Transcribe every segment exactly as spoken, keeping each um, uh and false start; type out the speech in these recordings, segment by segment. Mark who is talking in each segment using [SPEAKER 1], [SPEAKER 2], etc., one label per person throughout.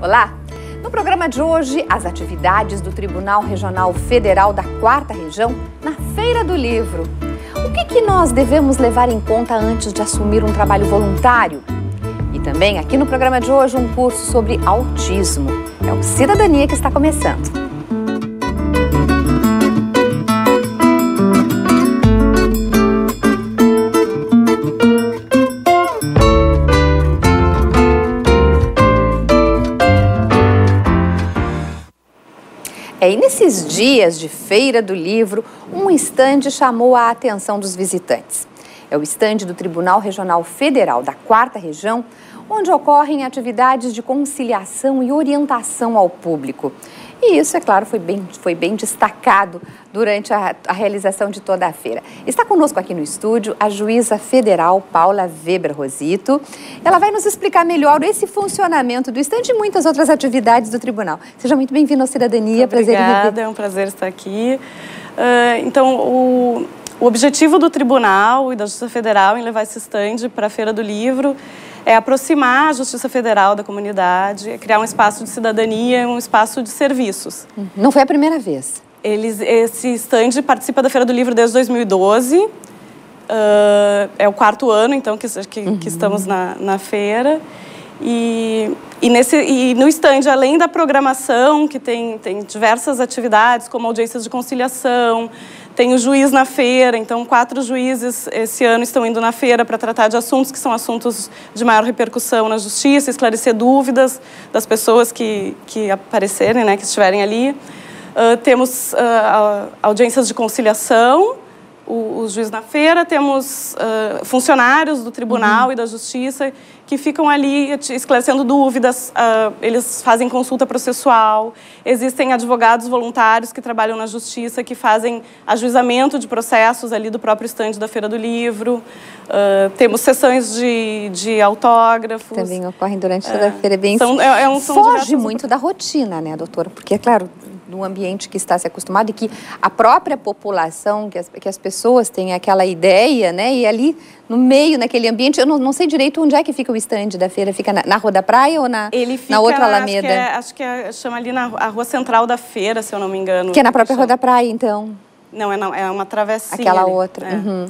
[SPEAKER 1] Olá! No programa de hoje, as atividades do Tribunal Regional Federal da Quarta Região na Feira do Livro. O que que nós devemos levar em conta antes de assumir um trabalho voluntário? E também, aqui no programa de hoje, um curso sobre autismo. É o Cidadania que está começando. É, e nesses dias de Feira do Livro, um estande chamou a atenção dos visitantes. É o estande do Tribunal Regional Federal da Quarta Região, onde ocorrem atividades de conciliação e orientação ao público. E isso, é claro, foi bem, foi bem destacado durante a, a realização de toda a feira. Está conosco aqui no estúdio a juíza federal Paula Weber Rosito. Ela vai nos explicar melhor esse funcionamento do estande e muitas outras atividades do tribunal. Seja muito bem-vindo ao Cidadania.
[SPEAKER 2] Muito obrigada, é um prazer estar aqui. Uh, então, o, o objetivo do tribunal e da Justiça Federal em levar esse estande para a Feira do Livro é aproximar a Justiça Federal da comunidade, é criar um espaço de cidadania, um espaço de serviços.
[SPEAKER 1] Não foi a primeira vez?
[SPEAKER 2] Eles, esse estande participa da Feira do Livro desde dois mil e doze. Uh, é o quarto ano, então, que, que, uhum. que estamos na, na feira. E, e, nesse, e no estande, além da programação, que tem, tem diversas atividades, como audiências de conciliação, tem o juiz na feira, então quatro juízes esse ano estão indo na feira para tratar de assuntos que são assuntos de maior repercussão na justiça, esclarecer dúvidas das pessoas que, que aparecerem, né, que estiverem ali. Uh, temos uh, audiências de conciliação, o, o juiz na feira, temos uh, funcionários do tribunal uhum. e da justiça que ficam ali esclarecendo dúvidas, uh, eles fazem consulta processual, existem advogados voluntários que trabalham na justiça, que fazem ajuizamento de processos ali do próprio estande da Feira do Livro, uh, temos sessões de, de autógrafos.
[SPEAKER 1] Também ocorrem durante toda a feira, é bem...
[SPEAKER 2] São, é, é um, são
[SPEAKER 1] Foge muito da rotina, né, doutora? Porque, é claro, do ambiente que está se acostumado e que a própria população, que as, que as pessoas têm aquela ideia, né, e ali no meio, naquele ambiente, eu não, não sei direito onde é que fica o estande da feira, fica na, na Rua da Praia ou na,
[SPEAKER 2] Ele fica,
[SPEAKER 1] na outra Alameda?
[SPEAKER 2] Acho que, é, acho que é, chama ali na a Rua Central da feira, se eu não me engano.
[SPEAKER 1] Que é na própria Rua da Praia, então?
[SPEAKER 2] Não, é, não, é uma travessinha.
[SPEAKER 1] Aquela
[SPEAKER 2] ali.
[SPEAKER 1] outra.
[SPEAKER 2] É.
[SPEAKER 1] Uhum.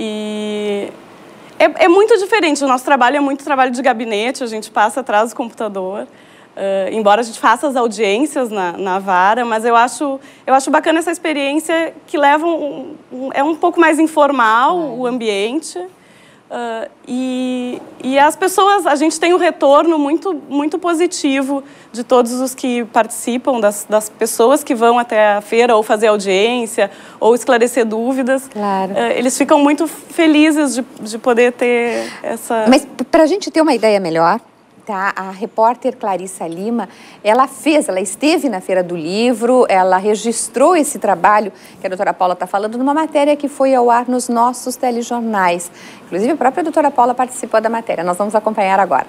[SPEAKER 2] E é, é muito diferente, o nosso trabalho é muito trabalho de gabinete, a gente passa atrás do computador. Uh, embora a gente faça as audiências na, na vara, mas eu acho, eu acho bacana essa experiência que leva um, um, é um pouco mais informal é. o ambiente uh, e, e as pessoas, a gente tem um retorno muito, muito positivo de todos os que participam, das, das pessoas que vão até a feira ou fazer audiência ou esclarecer dúvidas.
[SPEAKER 1] Claro.
[SPEAKER 2] Uh, eles ficam muito felizes de, de poder ter essa...
[SPEAKER 1] Mas para a gente ter uma ideia melhor, tá? A repórter Clarissa Lima, ela fez, ela esteve na Feira do Livro, ela registrou esse trabalho que a doutora Paula está falando numa matéria que foi ao ar nos nossos telejornais. Inclusive, a própria doutora Paula participou da matéria. Nós vamos acompanhar agora.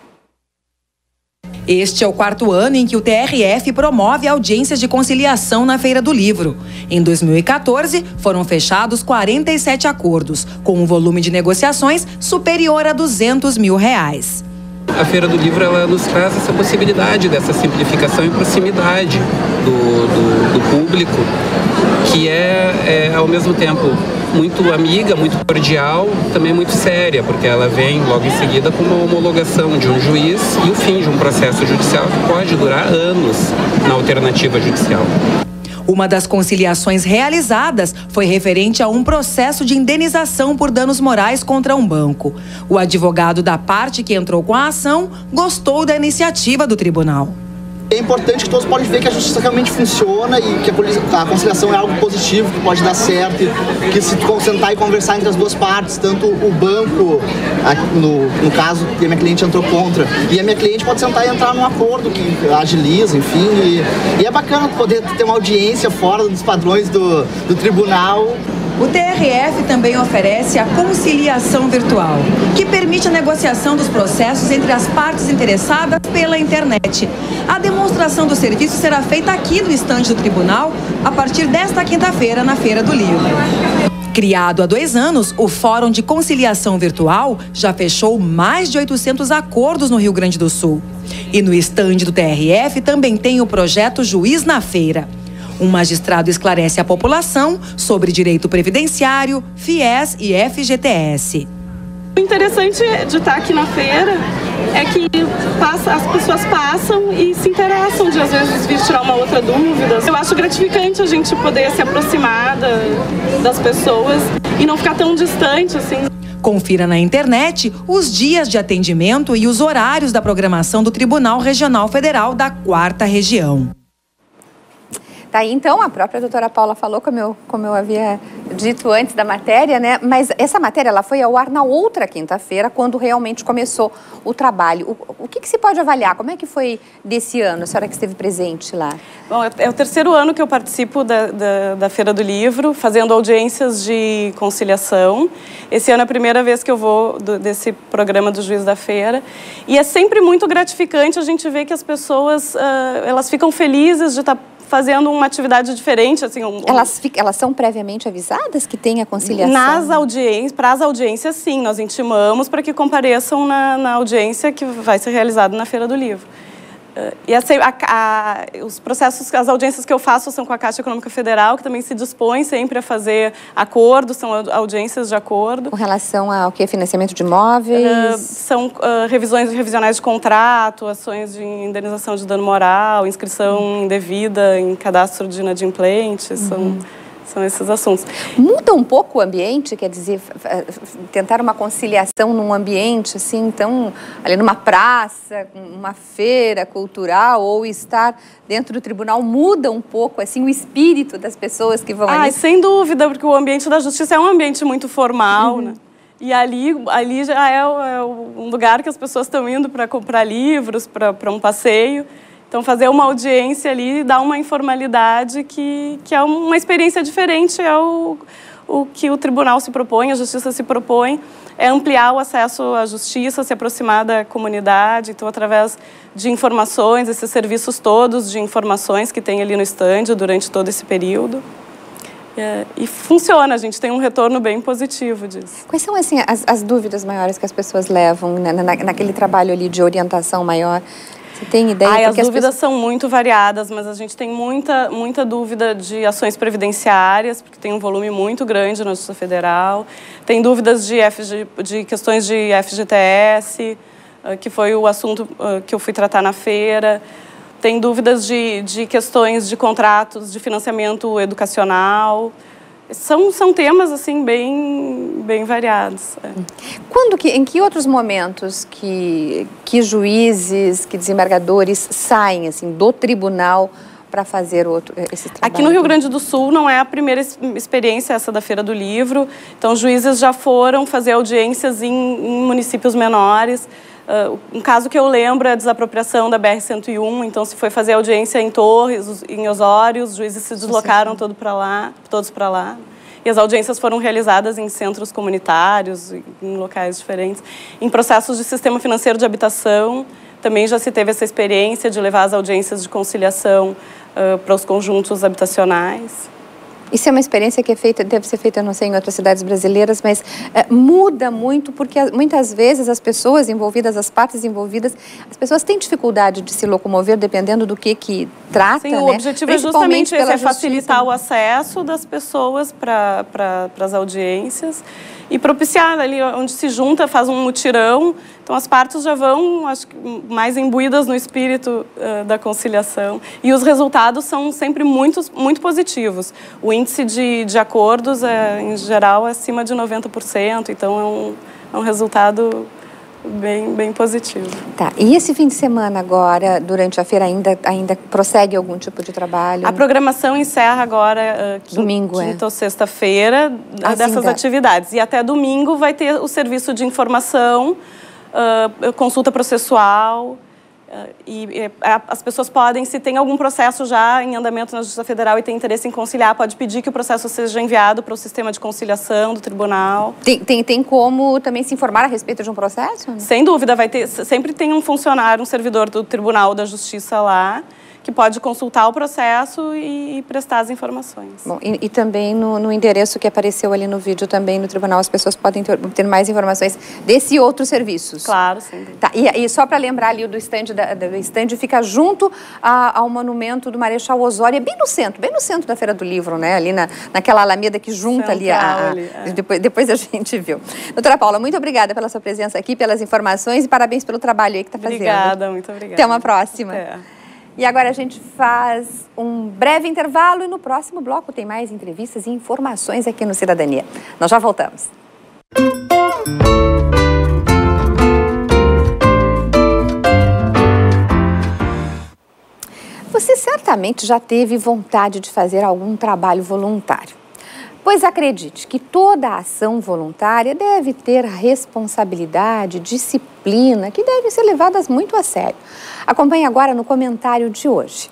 [SPEAKER 3] Este é o quarto ano em que o T R F promove audiências de conciliação na Feira do Livro. Em dois mil e quatorze, foram fechados quarenta e sete acordos, com um volume de negociações superior a duzentos mil reais.
[SPEAKER 4] A Feira do Livro, ela nos traz essa possibilidade dessa simplificação e proximidade do, do, do público, que é, é, ao mesmo tempo, muito amiga, muito cordial, também muito séria, porque ela vem logo em seguida com uma homologação de um juiz e o fim de um processo judicial que pode durar anos na alternativa judicial.
[SPEAKER 3] Uma das conciliações realizadas foi referente a um processo de indenização por danos morais contra um banco. O advogado da parte que entrou com a ação gostou da iniciativa do tribunal.
[SPEAKER 5] É importante que todos podem ver que a justiça realmente funciona e que a conciliação é algo positivo, que pode dar certo, que se sentar e conversar entre as duas partes, tanto o banco, no, no caso que a minha cliente entrou contra, e a minha cliente pode sentar e entrar num acordo que agiliza, enfim, e, e é bacana poder ter uma audiência fora dos padrões do, do tribunal.
[SPEAKER 3] O T R F também oferece a conciliação virtual, que permite a negociação dos processos entre as partes interessadas pela internet. A demonstração do serviço será feita aqui no estande do tribunal a partir desta quinta-feira na Feira do Livro. Criado há dois anos, o Fórum de Conciliação Virtual já fechou mais de oitocentos acordos no Rio Grande do Sul. E no estande do T R F também tem o projeto Juiz na Feira. Um magistrado esclarece a população sobre direito previdenciário, FIES e F G T S.
[SPEAKER 2] O interessante de estar aqui na feira é que passa, as pessoas passam e se interessam de, às vezes, vir tirar uma outra dúvida. Eu acho gratificante a gente poder se aproximar da, das pessoas e não ficar tão distante assim.
[SPEAKER 3] Confira na internet os dias de atendimento e os horários da programação do Tribunal Regional Federal da Quarta Região.
[SPEAKER 1] Tá aí, então, a própria doutora Paula falou, como eu, como eu havia dito antes da matéria, né? Mas essa matéria ela foi ao ar na outra quinta-feira, quando realmente começou o trabalho. O, o que, que se pode avaliar? Como é que foi desse ano, a senhora que esteve presente lá?
[SPEAKER 2] Bom, é o terceiro ano que eu participo da, da, da Feira do Livro, fazendo audiências de conciliação. Esse ano é a primeira vez que eu vou do, desse programa do Juiz da Feira. E é sempre muito gratificante a gente ver que as pessoas, uh, elas ficam felizes de estar fazendo uma atividade diferente, assim. Um,
[SPEAKER 1] elas, elas são previamente avisadas que tem a conciliação?
[SPEAKER 2] Nas audiências, para as audiências, sim, nós intimamos para que compareçam na, na audiência que vai ser realizada na Feira do Livro. Uh, e a, a, a, os processos, as audiências que eu faço são com a Caixa Econômica Federal, que também se dispõe sempre a fazer acordos, são audiências de acordo.
[SPEAKER 1] Com relação ao que? Financiamento de imóveis? Uh,
[SPEAKER 2] são uh, revisões revisionais de contrato, ações de indenização de dano moral, inscrição uhum. indevida em cadastro de inadimplentes, uhum. são... São esses assuntos.
[SPEAKER 1] Muda um pouco o ambiente, quer dizer, tentar uma conciliação num ambiente, assim, então, ali numa praça, uma feira cultural, ou estar dentro do tribunal, muda um pouco, assim, o espírito das pessoas que vão
[SPEAKER 2] ah,
[SPEAKER 1] ali?
[SPEAKER 2] Sem dúvida, porque o ambiente da justiça é um ambiente muito formal, uhum. né? E ali, ali já é, é um lugar que as pessoas estão indo para comprar livros, para um passeio. Então, fazer uma audiência ali dá uma informalidade que, que é uma experiência diferente, é o, o que o tribunal se propõe, a justiça se propõe, é ampliar o acesso à justiça, se aproximar da comunidade, então, através de informações, esses serviços todos de informações que tem ali no estande durante todo esse período. É, e funciona, a gente tem um retorno bem positivo disso.
[SPEAKER 1] Quais são, assim, as, as dúvidas maiores que as pessoas levam na, na, naquele trabalho ali de orientação maior? Você tem ideia?
[SPEAKER 2] Ai, as dúvidas
[SPEAKER 1] as pessoas...
[SPEAKER 2] são muito variadas, mas a gente tem muita, muita dúvida de ações previdenciárias, porque tem um volume muito grande na Justiça Federal. Tem dúvidas de, F G, de questões de F G T S, que foi o assunto que eu fui tratar na feira. Tem dúvidas de, de questões de contratos de financiamento educacional. São, são temas, assim, bem, bem variados. É.
[SPEAKER 1] Quando que, em que outros momentos que, que juízes, que desembargadores saem, assim, do tribunal para fazer outro, esse trabalho?
[SPEAKER 2] Aqui no Rio Grande do Sul não é a primeira experiência essa da Feira do Livro. Então, juízes já foram fazer audiências em, em municípios menores. Uh, um caso que eu lembro é a desapropriação da B R cento e um, então se foi fazer audiência em Torres, em Osório, os juízes se deslocaram todo para lá, todos para lá. E as audiências foram realizadas em centros comunitários, em locais diferentes. Em processos de sistema financeiro de habitação, também já se teve essa experiência de levar as audiências de conciliação uh, para os conjuntos habitacionais.
[SPEAKER 1] Isso é uma experiência que é feita, deve ser feita, não sei, em outras cidades brasileiras, mas é, muda muito porque muitas vezes as pessoas envolvidas, as partes envolvidas, as pessoas têm dificuldade de se locomover dependendo do que que trata,
[SPEAKER 2] Sim,
[SPEAKER 1] né?
[SPEAKER 2] O objetivo é justamente esse, é facilitar o acesso das pessoas para pra, as audiências e propiciar ali onde se junta, faz um mutirão. Então, as partes já vão, acho que, mais imbuídas no espírito uh, da conciliação. E os resultados são sempre muito, muito positivos. O índice de, de acordos, é, em geral, é acima de noventa por cento. Então, é um, é um resultado bem, bem positivo.
[SPEAKER 1] Tá. E esse fim de semana agora, durante a feira, ainda, ainda prossegue algum tipo de trabalho?
[SPEAKER 2] A programação encerra agora, uh,
[SPEAKER 1] domingo,
[SPEAKER 2] quinta
[SPEAKER 1] é.
[SPEAKER 2] ou sexta-feira, ah, dessas sim, atividades. E até domingo vai ter o serviço de informação, Uh, consulta processual, uh, e, e a, as pessoas podem, se tem algum processo já em andamento na Justiça Federal e tem interesse em conciliar, pode pedir que o processo seja enviado para o sistema de conciliação do tribunal.
[SPEAKER 1] Tem, tem, tem como também se informar a respeito de um processo? Né?
[SPEAKER 2] Sem dúvida, vai ter, sempre tem um funcionário, um servidor do Tribunal da Justiça lá, que pode consultar o processo e, e prestar as informações.
[SPEAKER 1] Bom, e, e também no, no endereço que apareceu ali no vídeo, também no tribunal, as pessoas podem ter, ter mais informações desse e outros serviços.
[SPEAKER 2] Claro, sim.
[SPEAKER 1] Tá, e, e só para lembrar ali, o do estande, da, do estande fica junto a, ao monumento do Marechal Osório, é bem no centro, bem no centro da Feira do Livro, né? Ali na, naquela alameda que junta Central, ali, a, a, ali é. depois, depois a gente viu. Doutora Paula, muito obrigada pela sua presença aqui, pelas informações e parabéns pelo trabalho aí que está fazendo.
[SPEAKER 2] Obrigada, muito obrigada.
[SPEAKER 1] Até uma próxima.
[SPEAKER 2] Até.
[SPEAKER 1] E agora a gente faz um breve intervalo e no próximo bloco tem mais entrevistas e informações aqui no Cidadania. Nós já voltamos. Você certamente já teve vontade de fazer algum trabalho voluntário. Pois acredite que toda ação voluntária deve ter responsabilidade, disciplina, que devem ser levadas muito a sério. Acompanhe agora no comentário de hoje.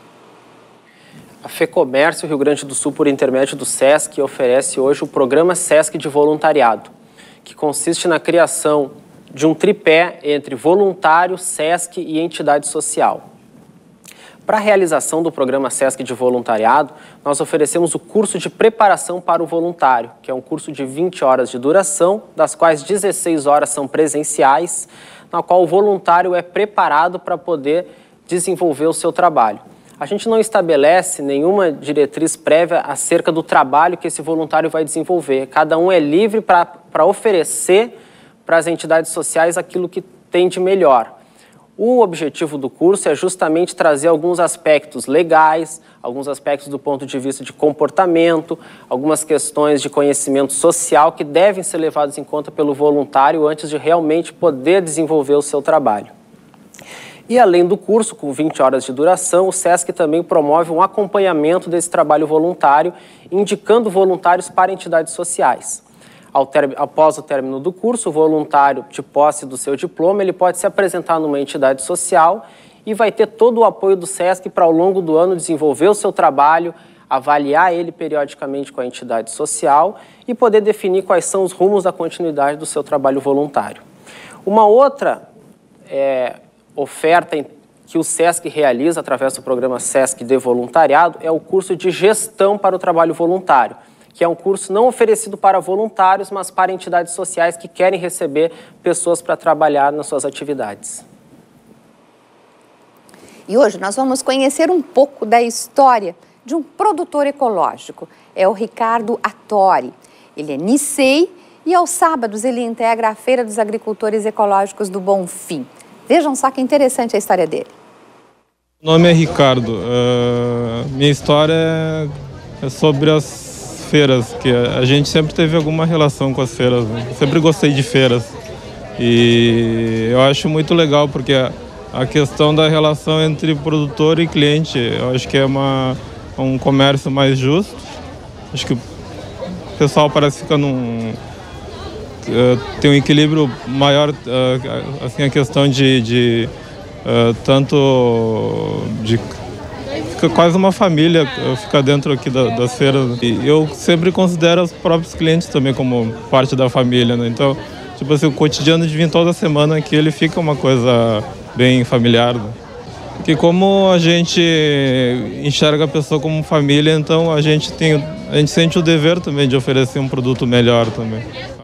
[SPEAKER 6] A FEComércio Rio Grande do Sul, por intermédio do SESC, oferece hoje o programa SESC de voluntariado, que consiste na criação de um tripé entre voluntário, SESC e entidade social. Para a realização do programa SESC de voluntariado, nós oferecemos o curso de preparação para o voluntário, que é um curso de vinte horas de duração, das quais dezesseis horas são presenciais, na qual o voluntário é preparado para poder desenvolver o seu trabalho. A gente não estabelece nenhuma diretriz prévia acerca do trabalho que esse voluntário vai desenvolver. Cada um é livre para oferecer para as entidades sociais aquilo que tem de melhor. O objetivo do curso é justamente trazer alguns aspectos legais, alguns aspectos do ponto de vista de comportamento, algumas questões de conhecimento social que devem ser levados em conta pelo voluntário antes de realmente poder desenvolver o seu trabalho. E além do curso, com vinte horas de duração, o SESC também promove um acompanhamento desse trabalho voluntário, indicando voluntários para entidades sociais. Após o término do curso, o voluntário, de posse do seu diploma, ele pode se apresentar numa entidade social e vai ter todo o apoio do SESC para, ao longo do ano, desenvolver o seu trabalho, avaliar ele periodicamente com a entidade social e poder definir quais são os rumos da continuidade do seu trabalho voluntário. Uma outra é, oferta que o SESC realiza através do programa SESC de voluntariado é o curso de gestão para o trabalho voluntário, que é um curso não oferecido para voluntários, mas para entidades sociais que querem receber pessoas para trabalhar nas suas atividades.
[SPEAKER 1] E hoje nós vamos conhecer um pouco da história de um produtor ecológico. É o Ricardo Attori. Ele é Nicei e aos sábados ele integra a Feira dos Agricultores Ecológicos do Bonfim. Vejam só que interessante a história dele.
[SPEAKER 7] Meu nome é Ricardo. Uh, minha história é sobre as feiras, que a gente sempre teve alguma relação com as feiras, né? Sempre gostei de feiras e eu acho muito legal porque a, a questão da relação entre produtor e cliente, eu acho que é uma, um comércio mais justo. Acho que o pessoal parece ficar num uh, tem um equilíbrio maior, uh, assim, a questão de, de uh, tanto de fica quase uma família, fica dentro aqui da, das feiras. E eu sempre considero os próprios clientes também como parte da família, né? Então, tipo assim, o cotidiano de vir toda semana aqui, ele fica uma coisa bem familiar, né? Porque como a gente enxerga a pessoa como família, então a gente tem, a gente sente o dever também de oferecer um produto melhor também.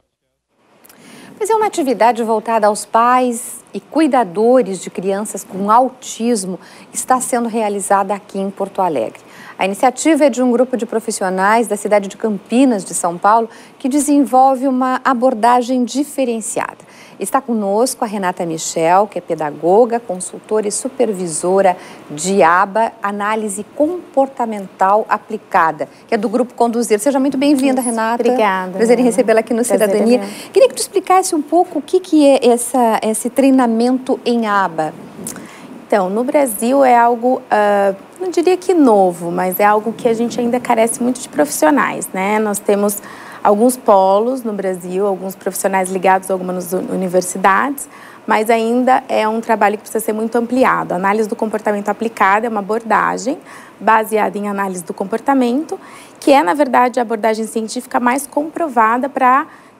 [SPEAKER 1] Mas é uma atividade voltada aos pais e cuidadores de crianças com autismo está sendo realizada aqui em Porto Alegre. A iniciativa é de um grupo de profissionais da cidade de Campinas, de São Paulo, que desenvolve uma abordagem diferenciada. Está conosco a Renata Michel, que é pedagoga, consultora e supervisora de A B A, Análise Comportamental Aplicada, que é do Grupo Conduzir. Seja muito bem-vinda, Renata.
[SPEAKER 8] Obrigada.
[SPEAKER 1] Prazer em recebê-la aqui no
[SPEAKER 8] Prazer
[SPEAKER 1] Cidadania.
[SPEAKER 8] é
[SPEAKER 1] Queria que tu explicasse um pouco o que, que é essa, esse treinamento em A B A.
[SPEAKER 8] Então, no Brasil é algo, uh, não diria que novo, mas é algo que a gente ainda carece muito de profissionais, né? Nós temos alguns polos no Brasil, alguns profissionais ligados a algumas universidades, mas ainda é um trabalho que precisa ser muito ampliado. A análise do comportamento aplicada é uma abordagem baseada em análise do comportamento, que é, na verdade, a abordagem científica mais comprovada para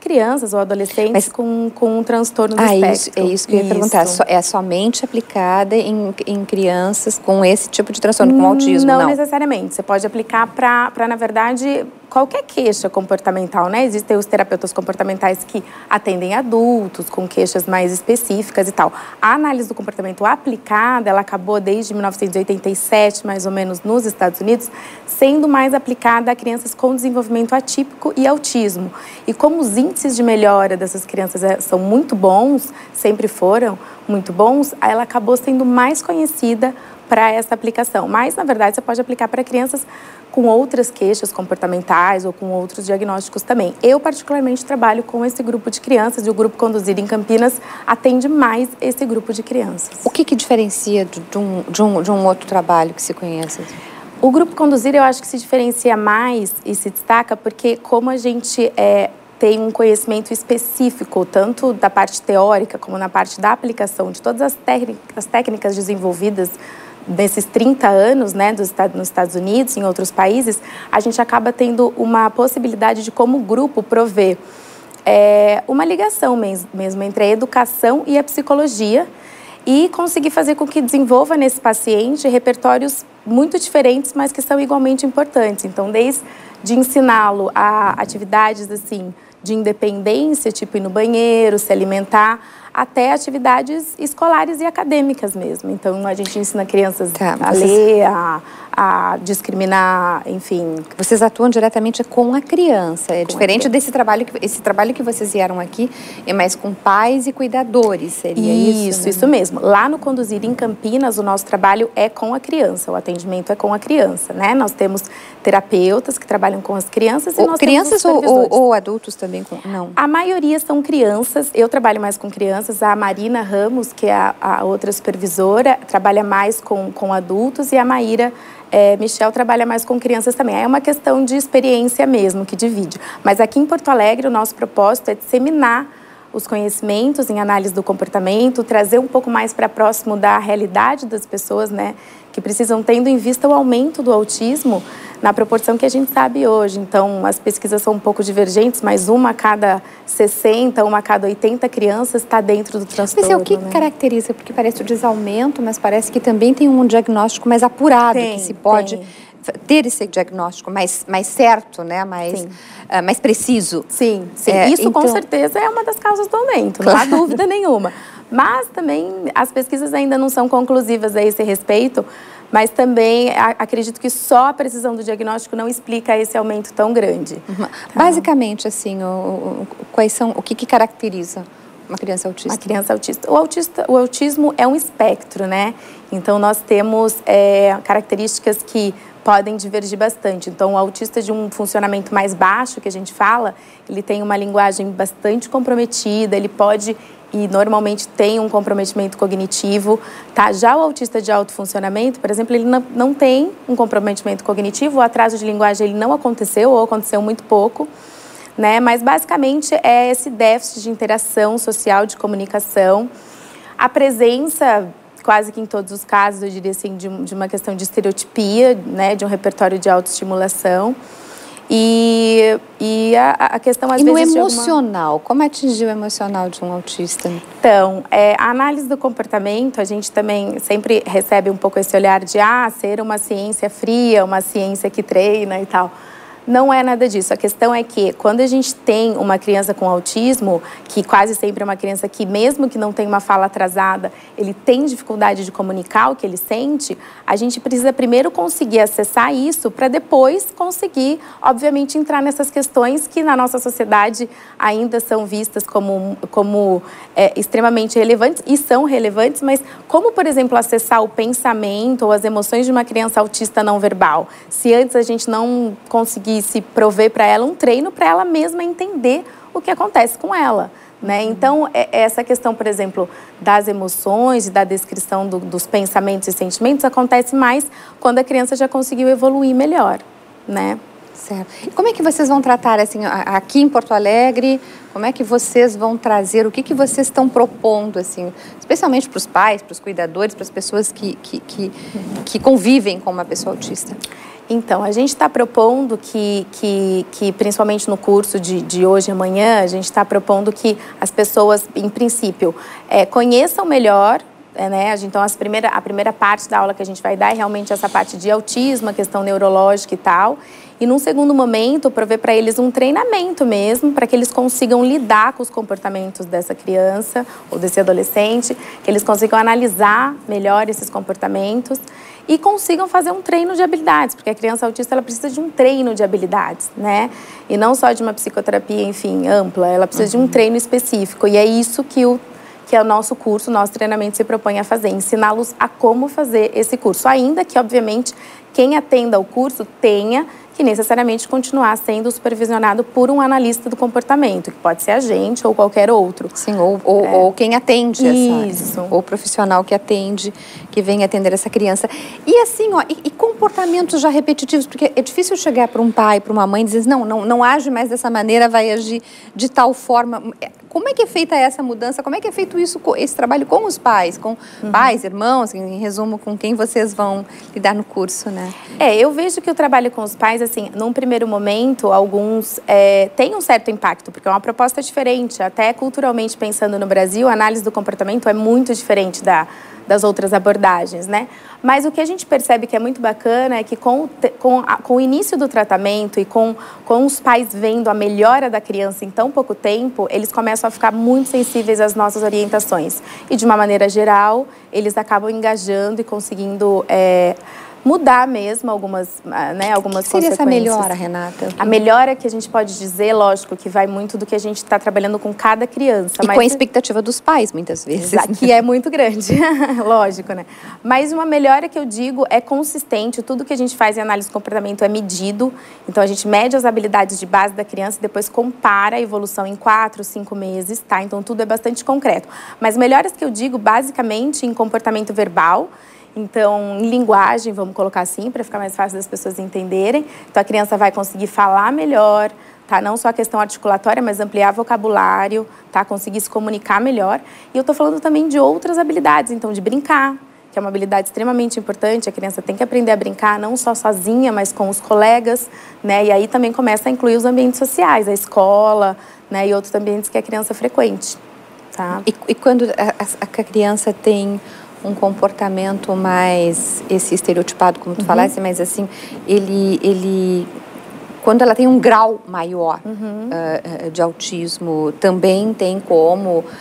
[SPEAKER 8] crianças ou adolescentes Mas... com, com um transtorno do
[SPEAKER 1] ah,
[SPEAKER 8] espectro.
[SPEAKER 1] Isso, é isso que eu ia isso. perguntar. É somente aplicada em, em crianças com esse tipo de transtorno, com autismo?
[SPEAKER 8] Não,
[SPEAKER 1] não
[SPEAKER 8] necessariamente. Você pode aplicar para, na verdade, qualquer queixa comportamental, né? Existem os terapeutas comportamentais que atendem adultos com queixas mais específicas e tal. A análise do comportamento aplicada, ela acabou desde mil novecentos e oitenta e sete, mais ou menos, nos Estados Unidos, sendo mais aplicada a crianças com desenvolvimento atípico e autismo. E como os índices de melhora dessas crianças são muito bons, sempre foram muito bons, ela acabou sendo mais conhecida para essa aplicação. Mas, na verdade, você pode aplicar para crianças com outras queixas comportamentais ou com outros diagnósticos também. Eu, particularmente, trabalho com esse grupo de crianças e o grupo Conduzir em Campinas atende mais esse grupo de crianças.
[SPEAKER 1] O que, que diferencia de, de, um, de, um, de um outro trabalho que se conhece?
[SPEAKER 8] O grupo Conduzir, eu acho que se diferencia mais e se destaca porque, como a gente é, tem um conhecimento específico, tanto da parte teórica como na parte da aplicação de todas as, as técnicas desenvolvidas nesses trinta anos, né, dos, nos Estados Unidos, em outros países, a gente acaba tendo uma possibilidade de, como grupo, prover é, uma ligação mesmo, mesmo entre a educação e a psicologia e conseguir fazer com que desenvolva nesse paciente repertórios muito diferentes, mas que são igualmente importantes. Então, desde de ensiná-lo a atividades assim de independência, tipo ir no banheiro, se alimentar, até atividades escolares e acadêmicas mesmo. Então, a gente ensina crianças tá, a vocês... ler, a, a discriminar, enfim.
[SPEAKER 1] Vocês atuam diretamente com a criança. É
[SPEAKER 8] com
[SPEAKER 1] diferente desse trabalho, que, esse trabalho que vocês vieram aqui, é mais com pais e cuidadores, seria isso?
[SPEAKER 8] Isso,
[SPEAKER 1] né?
[SPEAKER 8] isso mesmo. Lá no Conduzir em Campinas, o nosso trabalho é com a criança, o atendimento é com a criança, né? Nós temos terapeutas que trabalham com as crianças e
[SPEAKER 1] ou
[SPEAKER 8] nós
[SPEAKER 1] crianças
[SPEAKER 8] temos
[SPEAKER 1] ou, ou, ou adultos também? Com... Não.
[SPEAKER 8] A maioria são crianças, eu trabalho mais com crianças. A Marina Ramos, que é a, a outra supervisora, trabalha mais com, com adultos e a Maíra é, Michel trabalha mais com crianças também. É uma questão de experiência mesmo que divide. Mas aqui em Porto Alegre o nosso propósito é disseminar os conhecimentos em análise do comportamento, trazer um pouco mais para próximo da realidade das pessoas, né, que precisam, tendo em vista o aumento do autismo na proporção que a gente sabe hoje. Então, as pesquisas são um pouco divergentes, mas uma a cada sessenta, uma a cada oitenta crianças está dentro do transtorno.
[SPEAKER 1] Mas é o que
[SPEAKER 8] né?
[SPEAKER 1] caracteriza? Porque parece o desaumento, mas parece que também tem um diagnóstico mais apurado, tem, que se pode... Tem. ter esse diagnóstico mais, mais certo, né? mais, uh, mais preciso.
[SPEAKER 8] Sim, sim.
[SPEAKER 1] É,
[SPEAKER 8] isso
[SPEAKER 1] então...
[SPEAKER 8] com certeza é uma das causas do aumento, não há dúvida nenhuma. Mas também as pesquisas ainda não são conclusivas a esse respeito, mas também a, acredito que só a precisão do diagnóstico não explica esse aumento tão grande.
[SPEAKER 1] Uhum. Tá. Basicamente, assim, o, o, quais são, o que, que caracteriza uma criança autista?
[SPEAKER 8] Uma criança autista. O, autista, o autismo é um espectro, né? Então, nós temos é, características que podem divergir bastante. Então, o autista de um funcionamento mais baixo, que a gente fala, ele tem uma linguagem bastante comprometida, ele pode e normalmente tem um comprometimento cognitivo, tá? Já o autista de alto funcionamento, por exemplo, ele não, não tem um comprometimento cognitivo, o atraso de linguagem ele não aconteceu ou aconteceu muito pouco, né? Mas basicamente é esse déficit de interação social, de comunicação, a presença quase que em todos os casos, eu diria assim, de, de uma questão de estereotipia, né, de um repertório de autoestimulação. E, e a, a questão, às
[SPEAKER 1] e
[SPEAKER 8] vezes...
[SPEAKER 1] E no emocional, alguma... como atingir o emocional de um autista?
[SPEAKER 8] Então, é, a análise do comportamento, a gente também sempre recebe um pouco esse olhar de, ah, ser uma ciência fria, uma ciência que treina e tal. Não é nada disso. A questão é que quando a gente tem uma criança com autismo, que quase sempre é uma criança que, mesmo que não tenha uma fala atrasada, ele tem dificuldade de comunicar o que ele sente, a gente precisa primeiro conseguir acessar isso para depois conseguir, obviamente, entrar nessas questões que na nossa sociedade ainda são vistas como, como é, extremamente relevantes, e são relevantes, mas como, por exemplo, acessar o pensamento ou as emoções de uma criança autista não verbal? Se antes a gente não conseguir se prover para ela um treino para ela mesma entender o que acontece com ela, né? Então, é, essa questão, por exemplo, das emoções e da descrição do, dos pensamentos e sentimentos acontece mais quando a criança já conseguiu evoluir melhor, né?
[SPEAKER 1] Certo. E como é que vocês vão tratar, assim, aqui em Porto Alegre, como é que vocês vão trazer, o que, que vocês estão propondo, assim, especialmente para os pais, para os cuidadores, para as pessoas que, que, que, que convivem com uma pessoa autista?
[SPEAKER 8] Então, a gente está propondo que, que, que, principalmente no curso de, de hoje e amanhã, a gente está propondo que as pessoas, em princípio, é, conheçam melhor, é, né? Então, as primeira, a primeira parte da aula que a gente vai dar é realmente essa parte de autismo, a questão neurológica e tal. E, num segundo momento, prover para eles um treinamento mesmo, para que eles consigam lidar com os comportamentos dessa criança ou desse adolescente, que eles consigam analisar melhor esses comportamentos e consigam fazer um treino de habilidades, porque a criança autista ela precisa de um treino de habilidades, né? E não só de uma psicoterapia, enfim, ampla, ela precisa uhum. de um treino específico. E é isso que o, que é o nosso curso, o nosso treinamento se propõe a fazer, ensiná-los a como fazer esse curso. Ainda que, obviamente, quem atenda ao curso tenha que necessariamente continuar sendo supervisionado por um analista do comportamento, que pode ser a gente ou qualquer outro.
[SPEAKER 1] Sim, ou, ou, é. ou quem atende
[SPEAKER 8] Isso.
[SPEAKER 1] essa, ou o profissional que atende, que vem atender essa criança. E assim, ó, e, e comportamentos já repetitivos, porque é difícil chegar para um pai, para uma mãe e dizer, não, não, não age mais dessa maneira, vai agir de tal forma. Como é que é feita essa mudança? Como é que é feito isso, esse trabalho com os pais, com uhum. pais, irmãos, em resumo, com quem vocês vão lidar no curso, né?
[SPEAKER 8] É, eu vejo que o trabalho com os pais, assim, num primeiro momento, alguns é, têm um certo impacto, porque é uma proposta diferente. Até culturalmente pensando no Brasil, a análise do comportamento é muito diferente da, das outras abordagens, né? Mas o que a gente percebe que é muito bacana é que com, com, a, com o início do tratamento e com, com os pais vendo a melhora da criança em tão pouco tempo, eles começam a ficar muito sensíveis às nossas orientações. E, de uma maneira geral, eles acabam engajando e conseguindo é, mudar mesmo algumas, né, algumas
[SPEAKER 1] que seria
[SPEAKER 8] consequências.
[SPEAKER 1] Essa melhora, Renata?
[SPEAKER 8] A melhora que a gente pode dizer, lógico, que vai muito do que a gente está trabalhando com cada criança.
[SPEAKER 1] E
[SPEAKER 8] mas...
[SPEAKER 1] com a expectativa dos pais, muitas vezes.
[SPEAKER 8] Que é muito grande, lógico, né? Mas uma melhora que eu digo é consistente, tudo que a gente faz em análise de comportamento é medido, então a gente mede as habilidades de base da criança e depois compara a evolução em quatro, cinco meses, tá? Então tudo é bastante concreto. Mas melhoras que eu digo, basicamente, em comportamento verbal. Então, em linguagem, vamos colocar assim, para ficar mais fácil das pessoas entenderem. Então, a criança vai conseguir falar melhor, tá? Não só a questão articulatória, mas ampliar vocabulário, tá? Conseguir se comunicar melhor. E eu tô falando também de outras habilidades, então, de brincar, que é uma habilidade extremamente importante. A criança tem que aprender a brincar, não só sozinha, mas com os colegas, né? E aí também começa a incluir os ambientes sociais, a escola, né? E outros ambientes que a criança frequente, tá?
[SPEAKER 1] E, e quando a, a criança tem um comportamento mais, esse estereotipado, como tu uhum. falaste, mas assim, ele, ele, quando ela tem um grau maior uhum. uh, de autismo, também tem como uh,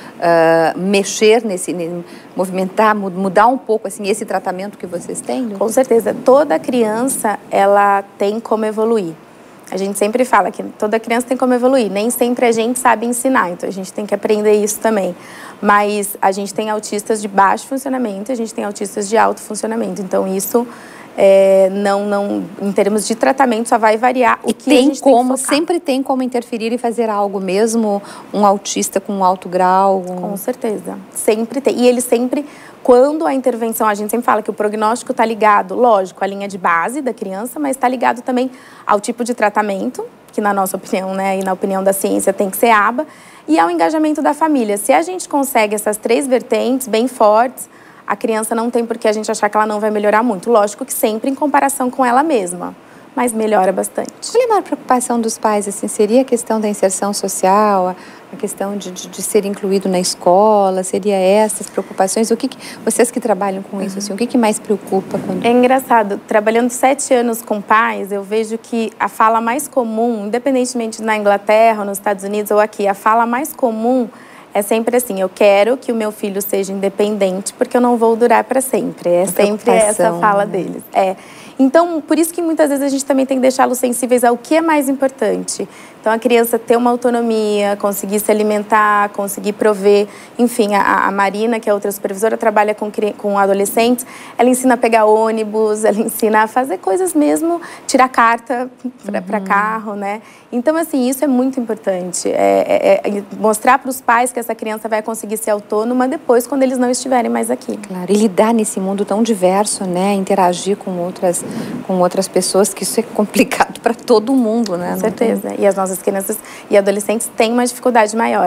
[SPEAKER 1] mexer nesse, movimentar, mudar um pouco, assim, esse tratamento que vocês têm?
[SPEAKER 8] Com certeza. Toda criança, ela tem como evoluir. A gente sempre fala que toda criança tem como evoluir. Nem sempre a gente sabe ensinar, então a gente tem que aprender isso também. Mas a gente tem autistas de baixo funcionamento e a gente tem autistas de alto funcionamento. Então isso, é, não, não, em termos de tratamento, só vai variar o
[SPEAKER 1] e
[SPEAKER 8] que
[SPEAKER 1] tem
[SPEAKER 8] a gente
[SPEAKER 1] como,
[SPEAKER 8] tem que focar.
[SPEAKER 1] Sempre tem como interferir e fazer algo, mesmo um autista com um alto grau? Um...
[SPEAKER 8] Com certeza, sempre tem. E ele sempre... Quando a intervenção, a gente sempre fala que o prognóstico está ligado, lógico, à linha de base da criança, mas está ligado também ao tipo de tratamento, que na nossa opinião, né, e na opinião da ciência tem que ser A B A, e ao engajamento da família. Se a gente consegue essas três vertentes bem fortes, a criança não tem por que a gente achar que ela não vai melhorar muito. Lógico que sempre em comparação com ela mesma, mas melhora bastante.
[SPEAKER 1] Qual é a maior preocupação dos pais, assim, seria a questão da inserção social, a questão de, de, de ser incluído na escola, seria essas preocupações? O que, que vocês que trabalham com isso, assim, o que, que mais preocupa? Quando...
[SPEAKER 8] É engraçado, trabalhando sete anos com pais, eu vejo que a fala mais comum, independentemente na Inglaterra, nos Estados Unidos ou aqui, a fala mais comum é sempre assim, eu quero que o meu filho seja independente porque eu não vou durar para sempre. É sempre essa fala
[SPEAKER 1] né?
[SPEAKER 8] deles. É. Então, por isso que muitas vezes a gente também tem que deixá-los sensíveis ao que é mais importante. Então, a criança ter uma autonomia, conseguir se alimentar, conseguir prover. Enfim, a, a Marina, que é outra supervisora, trabalha com, com adolescentes. Ela ensina a pegar ônibus, ela ensina a fazer coisas mesmo, tirar carta para uhum. carro, né? Então, assim, isso é muito importante. É, é, é mostrar para os pais que essa criança vai conseguir ser autônoma depois, quando eles não estiverem mais aqui.
[SPEAKER 1] Claro, e lidar nesse mundo tão diverso, né? Interagir com outras, com outras pessoas, que isso é complicado para todo mundo, né?
[SPEAKER 8] Com certeza. E as nossas crianças e adolescentes têm uma dificuldade maior.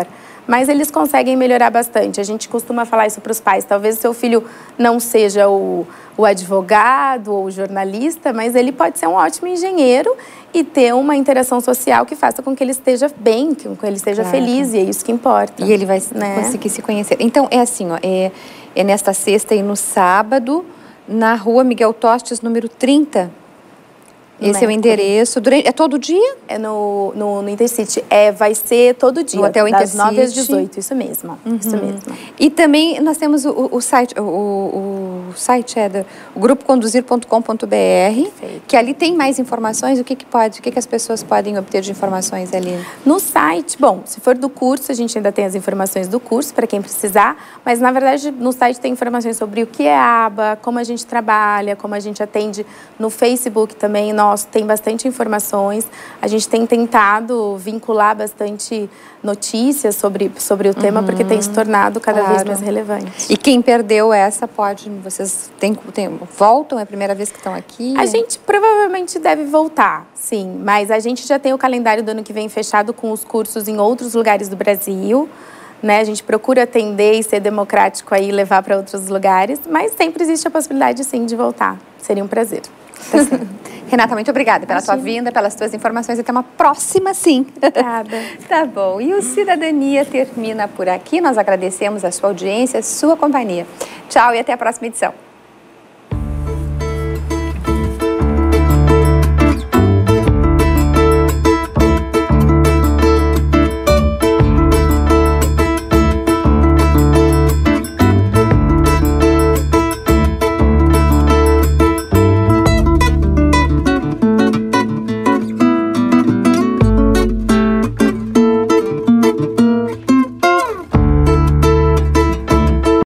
[SPEAKER 8] mas eles conseguem melhorar bastante. A gente costuma falar isso para os pais. Talvez o seu filho não seja o, o advogado ou o jornalista, mas ele pode ser um ótimo engenheiro e ter uma interação social que faça com que ele esteja bem, que ele esteja claro. feliz, e é isso que importa.
[SPEAKER 1] E ele vai
[SPEAKER 8] né?
[SPEAKER 1] conseguir se conhecer. Então, é assim, ó, é, é nesta sexta e no sábado, na rua Miguel Tostes, número trinta. Esse é o endereço. Durante, é todo dia?
[SPEAKER 8] É no, no, no Intercity. É, vai ser todo dia.
[SPEAKER 1] No Hotel Intercity.
[SPEAKER 8] Das nove às dezoito, isso mesmo.
[SPEAKER 1] Uhum.
[SPEAKER 8] Isso mesmo.
[SPEAKER 1] E também nós temos o, o site, o, o, o site é do, o grupo conduzir ponto com ponto br, que ali tem mais informações. O que, que pode, o que, que as pessoas podem obter de informações ali?
[SPEAKER 8] No site, bom, se for do curso, a gente ainda tem as informações do curso para quem precisar, mas na verdade no site tem informações sobre o que é a aba, como a gente trabalha, como a gente atende. No Facebook também, nosso tem bastante informações. A gente tem tentado vincular bastante notícias sobre, sobre o tema, uhum, porque tem se tornado cada claro. vez mais relevante.
[SPEAKER 1] E quem perdeu essa pode... Vocês têm, têm, voltam? É a primeira vez que estão aqui?
[SPEAKER 8] A gente provavelmente deve voltar, sim. Mas a gente já tem o calendário do ano que vem fechado com os cursos em outros lugares do Brasil. Né? A gente procura atender e ser democrático aí, levar para outros lugares. Mas sempre existe a possibilidade, sim, de voltar. Seria um prazer.
[SPEAKER 1] Tá certo. Renata, muito obrigada pela Imagina. tua vinda, pelas tuas informações. Até uma próxima, sim.
[SPEAKER 8] Obrigada.
[SPEAKER 1] Tá bom. E o Cidadania termina por aqui. Nós agradecemos a sua audiência, a sua companhia. Tchau e até a próxima edição.